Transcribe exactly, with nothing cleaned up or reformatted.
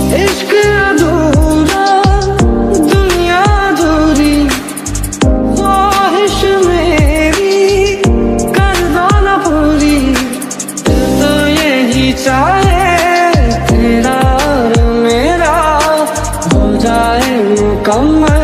इश्क अधूरा दुनिया अधूरी, ख्वाहिश मेरी कर दो न पूरी। दिल तो यही चाहे तेरा और मेरा हो जाए मुकम्मल।